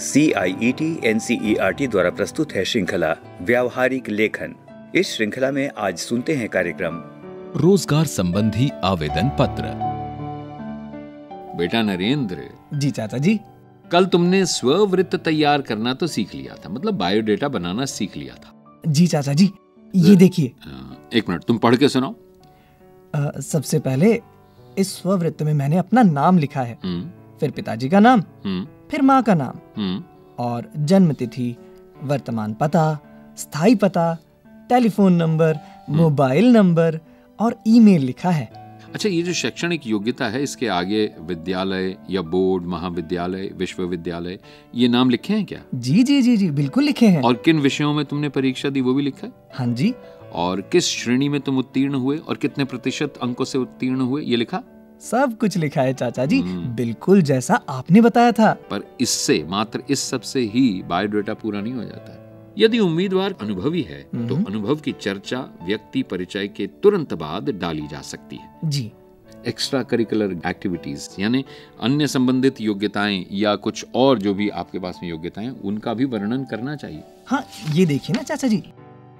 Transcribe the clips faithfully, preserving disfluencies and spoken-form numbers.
C I E T N C E R T द्वारा प्रस्तुत है श्रृंखला व्यावहारिक लेखन। इस श्रृंखला में आज सुनते हैं कार्यक्रम रोजगार संबंधी आवेदन पत्र। बेटा नरेंद्र। जी चाचा जी। कल तुमने स्ववृत्त तैयार करना तो सीख लिया था, मतलब बायोडेटा बनाना सीख लिया था। जी चाचा जी, ये देखिए। एक मिनट, तुम पढ़ के सुनाओ। आ, सबसे पहले इस स्ववृत्त में मैंने अपना नाम लिखा है, फिर पिताजी का नाम, फिर माँ का नाम और जन्म तिथि, वर्तमान पता, स्थायी पता, टेलीफोन नंबर, मोबाइल नंबर और ईमेल लिखा है। अच्छा, ये जो शैक्षणिक योग्यता है, इसके आगे विद्यालय या बोर्ड, महाविद्यालय, विश्वविद्यालय, ये नाम लिखे हैं क्या? जी जी जी जी बिल्कुल लिखे हैं। और किन विषयों में तुमने परीक्षा दी वो भी लिखा है? हाँ जी। और किस श्रेणी में तुम उत्तीर्ण हुए और कितने प्रतिशत अंकों से उत्तीर्ण हुए, ये लिखा? सब कुछ लिखा है चाचा जी, बिल्कुल जैसा आपने बताया था। पर इससे, मात्र इस सब से ही बायोडेटा पूरा नहीं हो जाता है। यदि उम्मीदवार अनुभवी है तो अनुभव की चर्चा व्यक्ति परिचय के तुरंत बाद डाली जा सकती है। जी। एक्स्ट्रा करिकुलर एक्टिविटीज यानी अन्य संबंधित योग्यताएं या कुछ और जो भी आपके पास में योग्यताएं, उनका भी वर्णन करना चाहिए। हाँ, ये देखिए ना चाचा जी।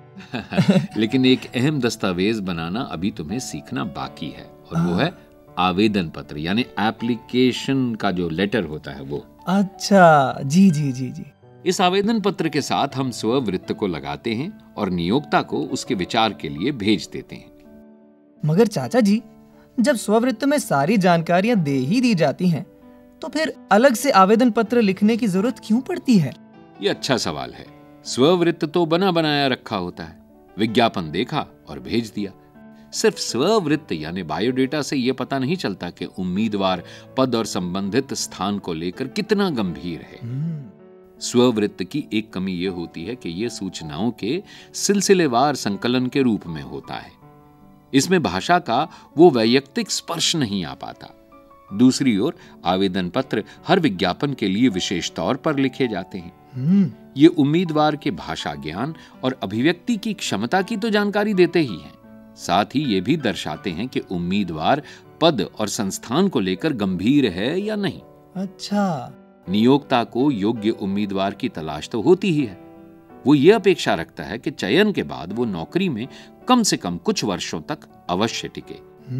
लेकिन एक अहम दस्तावेज बनाना अभी तुम्हें सीखना बाकी है, और वो है आवेदन पत्र, यानी एप्लीकेशन का जो लेटर होता है वो। अच्छा, जी जी जी जी। इस आवेदन पत्र के साथ हम स्ववृत्त को लगाते हैं और नियोक्ता को उसके विचार के लिए भेज देते हैं। मगर चाचा जी, जब स्ववृत्त में सारी जानकारियां दे ही दी जाती हैं, तो फिर अलग से आवेदन पत्र लिखने की जरूरत क्यों पड़ती है? ये अच्छा सवाल है। स्ववृत्त तो बना बनाया रखा होता है, विज्ञापन देखा और भेज दिया। सिर्फ स्ववृत्त यानी बायोडेटा से यह पता नहीं चलता कि उम्मीदवार पद और संबंधित स्थान को लेकर कितना गंभीर है। स्ववृत्त की एक कमी यह होती है कि यह सूचनाओं के सिलसिलेवार संकलन के रूप में होता है। इसमें भाषा का वो वैयक्तिक स्पर्श नहीं आ पाता। दूसरी ओर आवेदन पत्र हर विज्ञापन के लिए विशेष तौर पर लिखे जाते हैं। ये उम्मीदवार के भाषा ज्ञान और अभिव्यक्ति की क्षमता की तो जानकारी देते ही हैं, साथ ही ये भी दर्शाते हैं कि उम्मीदवार पद और संस्थान को लेकर गंभीर है या नहीं। अच्छा। नियोक्ता को योग्य उम्मीदवार की तलाश तो होती ही है। वो ये अपेक्षा रखता है कि चयन के बाद वो नौकरी में कम से कम कुछ वर्षों तक अवश्य टिके।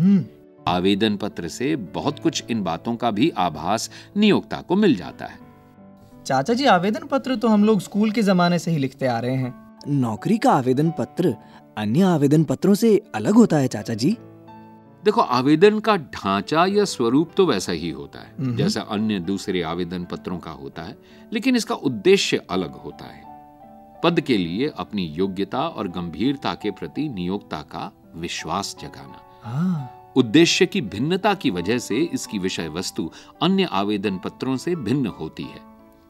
आवेदन पत्र से बहुत कुछ इन बातों का भी आभास नियोक्ता को मिल जाता है। चाचा जी, आवेदन पत्र तो हम लोग स्कूल के जमाने से ही लिखते आ रहे हैं। नौकरी का आवेदन पत्र अन्य आवेदन पत्रों से अलग होता है चाचा जी? देखो, आवेदन का ढांचा या स्वरूप तो वैसा ही होता है जैसा अन्य दूसरे आवेदन पत्रों का होता है, लेकिन इसका उद्देश्य अलग होता है। पद के लिए अपनी योग्यता और गंभीरता के प्रति नियोक्ता का विश्वास जगाना। उद्देश्य की भिन्नता की वजह से इसकी विषय वस्तु अन्य आवेदन पत्रों से भिन्न होती है।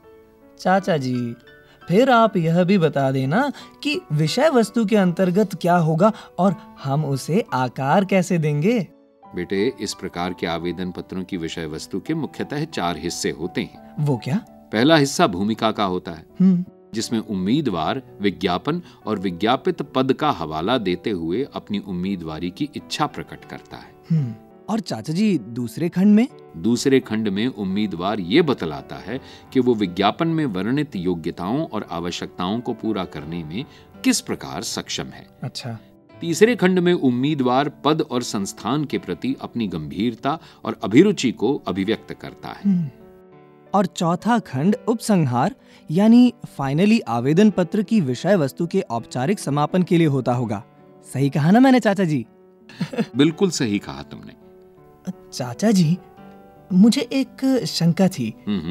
चाचा जी, फिर आप यह भी बता देना कि विषय वस्तु के अंतर्गत क्या होगा और हम उसे आकार कैसे देंगे? बेटे, इस प्रकार के आवेदन पत्रों की विषय वस्तु के मुख्यतः चार हिस्से होते हैं। वो क्या? पहला हिस्सा भूमिका का होता है, जिसमें उम्मीदवार विज्ञापन और विज्ञापित पद का हवाला देते हुए अपनी उम्मीदवारी की इच्छा प्रकट करता है। और चाचा जी, दूसरे खंड में? दूसरे खंड में उम्मीदवार ये बतलाता है कि वो विज्ञापन में वर्णित योग्यताओं और आवश्यकताओं को पूरा करने में किस प्रकार सक्षम है। अच्छा। तीसरे खंड में उम्मीदवार पद और संस्थान के प्रति अपनी गंभीरता और अभिरुचि को अभिव्यक्त करता है। और चौथा खंड उपसंहार यानी फाइनली आवेदन पत्र की विषय वस्तु के औपचारिक समापन के लिए होता होगा। सही कहा ना मैंने चाचा जी? बिल्कुल सही कहा तुमने। चाचा जी, मुझे एक शंका थी।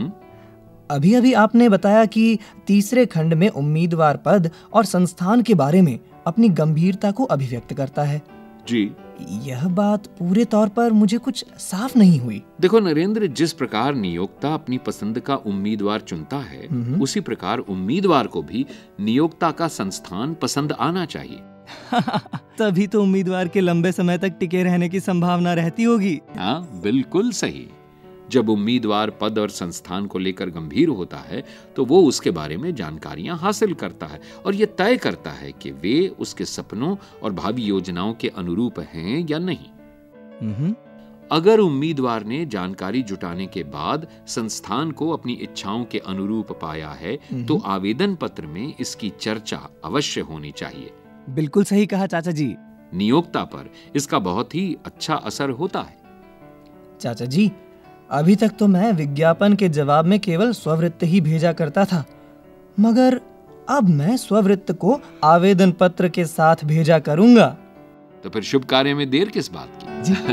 अभी अभी आपने बताया कि तीसरे खंड में उम्मीदवार पद और संस्थान के बारे में अपनी गंभीरता को अभिव्यक्त करता है। जी। यह बात पूरे तौर पर मुझे कुछ साफ नहीं हुई। देखो नरेंद्र, जिस प्रकार नियोक्ता अपनी पसंद का उम्मीदवार चुनता है, उसी प्रकार उम्मीदवार को भी नियोक्ता का संस्थान पसंद आना चाहिए। तभी तो उम्मीदवार के लंबे समय तक टिके रहने की संभावना रहती होगी। हाँ, बिल्कुल सही। जब उम्मीदवार पद और संस्थान को लेकर गंभीर होता है तो वो उसके बारे में जानकारियां हासिल करता है और ये तय करता है कि वे उसके सपनों और भावी योजनाओं के अनुरूप हैं या नहीं। अगर उम्मीदवार ने जानकारी जुटाने के बाद संस्थान को अपनी इच्छाओं के अनुरूप पाया है तो आवेदन पत्र में इसकी चर्चा अवश्य होनी चाहिए। बिल्कुल सही कहा चाचा जी। नियोक्ता पर इसका बहुत ही अच्छा असर होता है। चाचा जी, अभी तक तो मैं विज्ञापन के जवाब में केवल स्ववृत्त ही भेजा करता था, मगर अब मैं स्ववृत्त को आवेदन पत्र के साथ भेजा करूंगा। तो फिर शुभ कार्य में देर किस बात की? जी।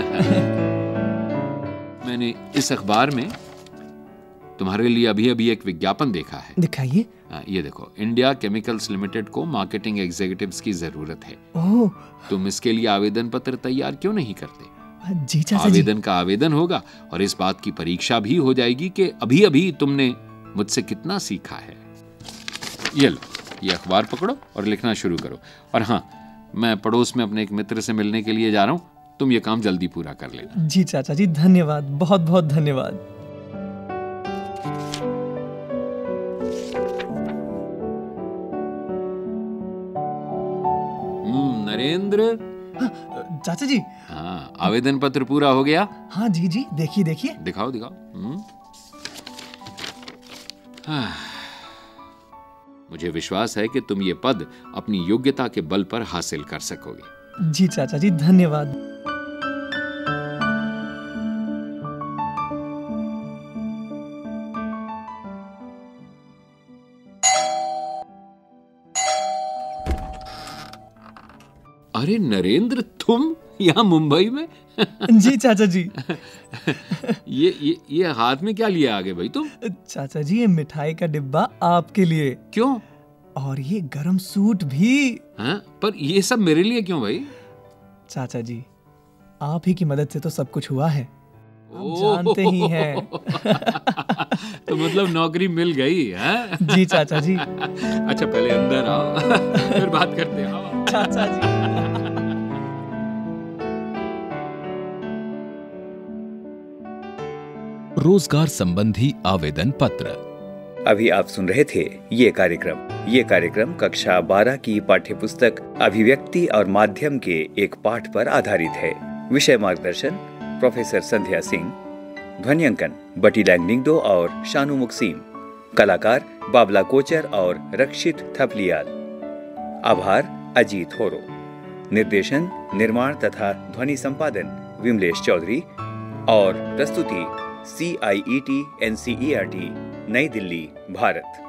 मैंने इस अखबार में तुम्हारे लिए अभी अभी एक विज्ञापन देखा है। दिखाइए। ये देखो, इंडिया केमिकल्स लिमिटेड को मार्केटिंग एग्जीक्यूटिव्स की जरूरत है। ओह। तुम इसके लिए आवेदन पत्र तैयार क्यों नहीं करते? जी चाचा जी। आवेदन का आवेदन होगा और इस बात की परीक्षा भी हो जाएगी कि अभी अभी तुमने मुझसे कितना सीखा है। ये लो, ये अखबार पकड़ो और लिखना शुरू करो। और हाँ, मैं पड़ोस में अपने एक मित्र से मिलने के लिए जा रहा हूँ, तुम ये काम जल्दी पूरा कर लेना। जी चाचा जी, धन्यवाद, बहुत बहुत धन्यवाद। हम्म नरेंद्र। चाचा जी। हाँ, आवेदन पत्र पूरा हो गया? हाँ जी जी, देखिए देखिए। दिखाओ दिखाओ। हम्म हाँ। मुझे विश्वास है कि तुम ये पद अपनी योग्यता के बल पर हासिल कर सकोगे। जी चाचा जी, धन्यवाद। अरे नरेंद्र, तुम यहाँ मुंबई में? जी चाचा जी। ये ये ये हाथ में क्या लिया आगे भाई तुम? चाचा जी, ये मिठाई का डिब्बा आपके लिए। क्यों? और ये गरम सूट भी। हाँ, पर ये सब मेरे लिए क्यों भाई? चाचा जी, आप ही की मदद से तो सब कुछ हुआ है, आप जानते ही हैं। तो मतलब नौकरी मिल गई है? जी चाचा जी। अच्छा, पहले अंदर आओ, फिर बात करते हैं। आओ। चाचा जी। रोजगार संबंधी आवेदन पत्र। अभी आप सुन रहे थे ये कार्यक्रम। ये कार्यक्रम कक्षा बारह की पाठ्यपुस्तक अभिव्यक्ति और माध्यम के एक पाठ पर आधारित है। विषय मार्गदर्शन प्रोफेसर संध्या सिंह। ध्वनियांकन बटी लैंगनिंगडो और शानू मुक्सीम। कलाकार बाबला कोचर और रक्षित थपलियाल। आभार अजीत होरो। निर्देशन, निर्माण तथा ध्वनि संपादन विमलेश चौधरी और प्रस्तुति C I E T N C E R T New Delhi, Bharat.